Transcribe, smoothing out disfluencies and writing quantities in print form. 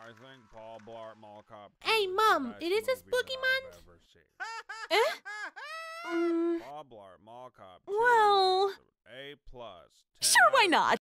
I think Paul Blart Mall Cop. Hey, Mom, it is a spooky month? Paul Blart Mall Cop. Well, A plus. sure, why not?